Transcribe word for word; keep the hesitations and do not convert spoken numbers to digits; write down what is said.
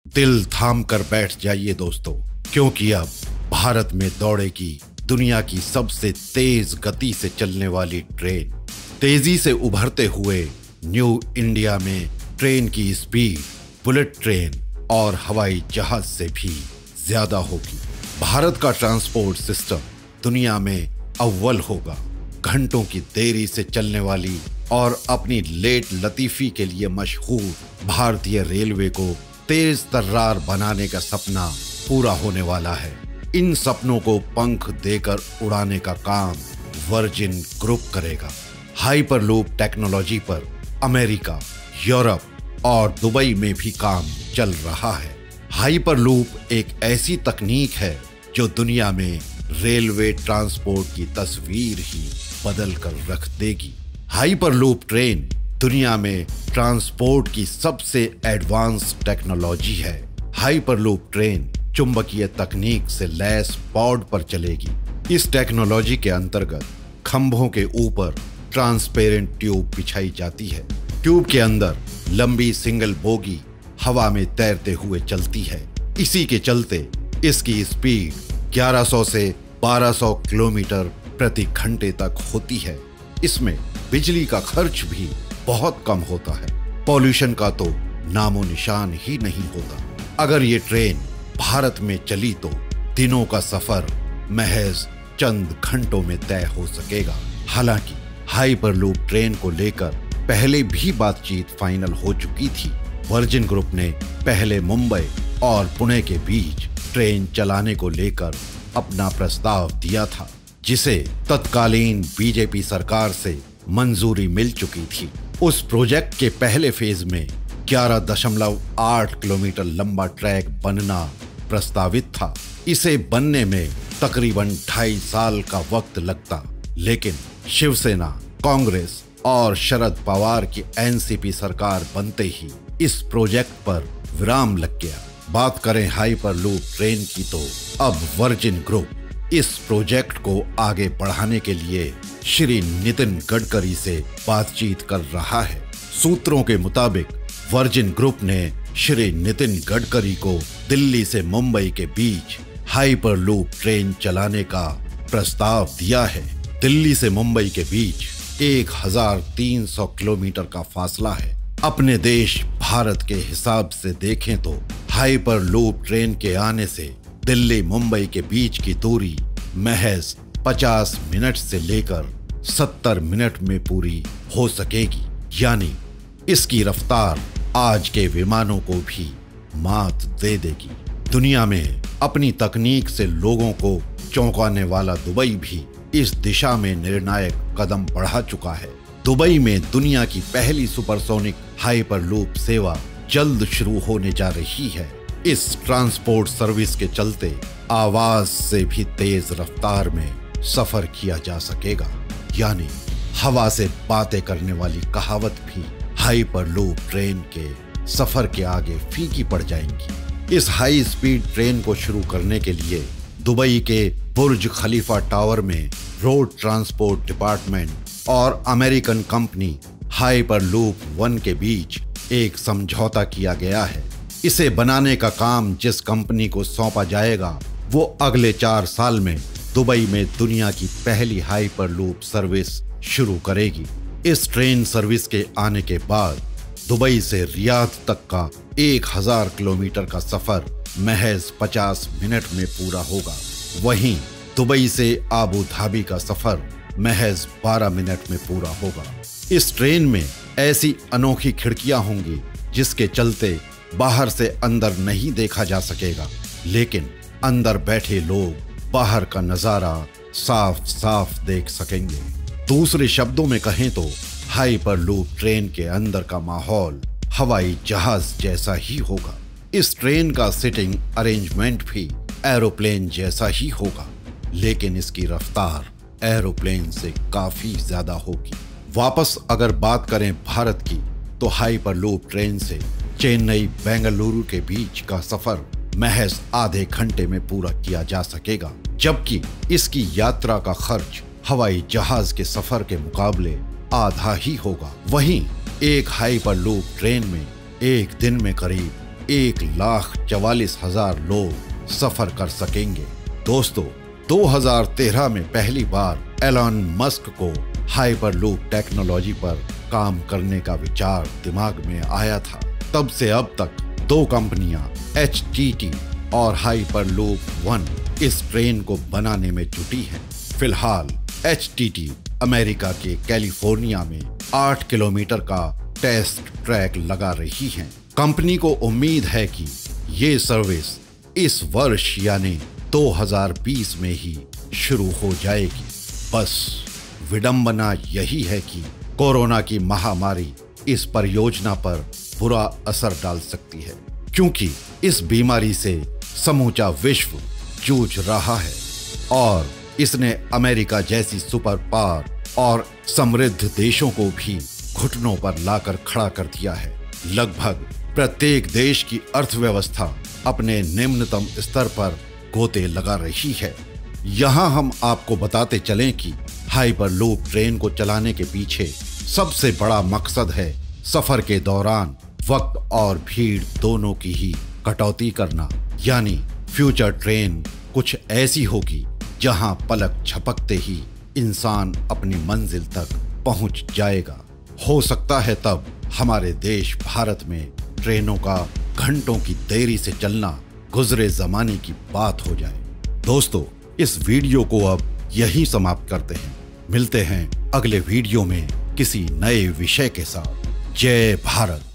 दिल थाम कर बैठ जाइए दोस्तों, क्योंकि अब भारत में दौड़ेगी दुनिया की सबसे तेज गति से चलने वाली ट्रेन। तेजी से उभरते हुए न्यू इंडिया में ट्रेन की स्पीड बुलेट ट्रेन और हवाई जहाज से भी ज्यादा होगी। भारत का ट्रांसपोर्ट सिस्टम दुनिया में अव्वल होगा। घंटों की देरी से चलने वाली और अपनी लेट लतीफी के लिए मशहूर भारतीय रेलवे को तेज तर्रार बनाने का सपना पूरा होने वाला है। इन सपनों को पंख देकर उड़ाने का काम वर्जिन ग्रुप करेगा। हाइपरलूप टेक्नोलॉजी पर अमेरिका, यूरोप और दुबई में भी काम चल रहा है। हाइपरलूप एक ऐसी तकनीक है जो दुनिया में रेलवे ट्रांसपोर्ट की तस्वीर ही बदल कर रख देगी। हाइपरलूप ट्रेन दुनिया में ट्रांसपोर्ट की सबसे एडवांस टेक्नोलॉजी है। हाइपरलूप ट्रेन चुंबकीय तकनीक से लैस पॉड पर चलेगी। इस टेक्नोलॉजी के अंतर्गत खंभों के ऊपर ट्रांसपेरेंट ट्यूब बिछाई जाती है। ट्यूब के अंदर लंबी सिंगल बोगी हवा में तैरते हुए चलती है। इसी के चलते इसकी स्पीड ग्यारह सौ से बारह सौ किलोमीटर प्रति घंटे तक होती है। इसमें बिजली का खर्च भी बहुत कम होता है। पॉल्यूशन का तो नामो निशान ही नहीं होता। अगर ये ट्रेन भारत में चली तो दिनों का सफर महज चंद घंटों में तय हो सकेगा। हालांकि हाइपरलूप ट्रेन को लेकर पहले भी बातचीत फाइनल हो चुकी थी। वर्जिन ग्रुप ने पहले मुंबई और पुणे के बीच ट्रेन चलाने को लेकर अपना प्रस्ताव दिया था, जिसे तत्कालीन बीजेपी सरकार से मंजूरी मिल चुकी थी। उस प्रोजेक्ट के पहले फेज में ग्यारह दशमलव आठ किलोमीटर लंबा ट्रैक बनना प्रस्तावित था। इसे बनने में तकरीबन ढाई साल का वक्त लगता, लेकिन शिवसेना, कांग्रेस और शरद पवार की एनसीपी सरकार बनते ही इस प्रोजेक्ट पर विराम लग गया। बात करें हाइपरलूप ट्रेन की तो अब वर्जिन ग्रुप इस प्रोजेक्ट को आगे बढ़ाने के लिए श्री नितिन गडकरी से बातचीत कर रहा है। सूत्रों के मुताबिक वर्जिन ग्रुप ने श्री नितिन गडकरी को दिल्ली से मुंबई के बीच हाइपरलूप ट्रेन चलाने का प्रस्ताव दिया है। दिल्ली से मुंबई के बीच एक हज़ार तीन सौ किलोमीटर का फासला है। अपने देश भारत के हिसाब से देखें तो हाइपरलूप ट्रेन के आने से दिल्ली मुंबई के बीच की दूरी महज पचास मिनट से लेकर सत्तर मिनट में पूरी हो सकेगी। यानी इसकी रफ्तार आज के विमानों को भी मात दे देगी। दुनिया में अपनी तकनीक से लोगों को चौंकाने वाला दुबई भी इस दिशा में निर्णायक कदम बढ़ा चुका है। दुबई में दुनिया की पहली सुपरसोनिक हाइपरलूप सेवा जल्द शुरू होने जा रही है। इस ट्रांसपोर्ट सर्विस के चलते आवाज से भी तेज रफ्तार में सफर किया जा सकेगा। यानी हवा से बातें करने वाली कहावत भी हाइपरलूप ट्रेन के सफर के आगे फीकी पड़ जाएंगी। इस हाई स्पीड ट्रेन को शुरू करने के लिए दुबई के बुर्ज खलीफा टावर में रोड ट्रांसपोर्ट डिपार्टमेंट और अमेरिकन कंपनी हाइपरलूप वन के बीच एक समझौता किया गया है। इसे बनाने का काम जिस कंपनी को सौंपा जाएगा वो अगले चार साल में दुबई में दुनिया की पहली हाइपरलूप सर्विस शुरू करेगी। इस ट्रेन सर्विस के आने के बाद दुबई से रियाद तक का एक हज़ार किलोमीटर का सफर महज पचास मिनट में पूरा होगा। वहीं दुबई से आबू धाबी का सफर महज बारह मिनट में पूरा होगा। इस ट्रेन में ऐसी अनोखी खिड़कियां होंगी जिसके चलते बाहर से अंदर नहीं देखा जा सकेगा, लेकिन अंदर बैठे लोग बाहर का नजारा साफ साफ देख सकेंगे। दूसरे शब्दों में कहें तो हाइपरलूप ट्रेन के अंदर का माहौल हवाई जहाज जैसा ही होगा। इस ट्रेन का सिटिंग अरेंजमेंट भी एरोप्लेन जैसा ही होगा, लेकिन इसकी रफ्तार एरोप्लेन से काफी ज्यादा होगी। वापस अगर बात करें भारत की तो हाइपरलूप ट्रेन से चेन्नई बेंगलुरु के बीच का सफर महज आधे घंटे में पूरा किया जा सकेगा, जबकि इसकी यात्रा का खर्च हवाई जहाज के सफर के मुकाबले आधा ही होगा। वहीं एक हाइपरलूप ट्रेन में एक दिन में करीब एक लाख चवालीस हजार लोग सफर कर सकेंगे। दोस्तों, दो हज़ार तेरह में पहली बार एलन मस्क को हाइपरलूप टेक्नोलॉजी पर काम करने का विचार दिमाग में आया था। तब से अब तक दो कंपनियां एच टी टी और हाइपरलूप वन इस ट्रेन को बनाने में जुटी हैं। फिलहाल एच टी टी अमेरिका के कैलिफोर्निया में आठ किलोमीटर का टेस्ट ट्रैक लगा रही है। कंपनी को उम्मीद है कि ये सर्विस इस वर्ष यानी दो हज़ार बीस में ही शुरू हो जाएगी। बस विडंबना यही है कि कोरोना की महामारी इस परियोजना पर बुरा असर डाल सकती है, क्योंकि इस बीमारी से समूचा विश्व जूझ रहा है और इसने अमेरिका जैसी सुपर पावर और समृद्ध देशों को भी घुटनों पर लाकर खड़ा कर दिया है। लगभग प्रत्येक देश की अर्थव्यवस्था अपने निम्नतम स्तर पर गोते लगा रही है। यहाँ हम आपको बताते चलें कि हाइपरलूप ट्रेन को चलाने के पीछे सबसे बड़ा मकसद है सफर के दौरान वक्त और भीड़ दोनों की ही कटौती करना। यानी फ्यूचर ट्रेन कुछ ऐसी होगी जहां पलक झपकते ही इंसान अपनी मंजिल तक पहुंच जाएगा। हो सकता है तब हमारे देश भारत में ट्रेनों का घंटों की देरी से चलना गुजरे जमाने की बात हो जाए। दोस्तों, इस वीडियो को अब यहीं समाप्त करते हैं। मिलते हैं अगले वीडियो में किसी नए विषय के साथ। जय भारत।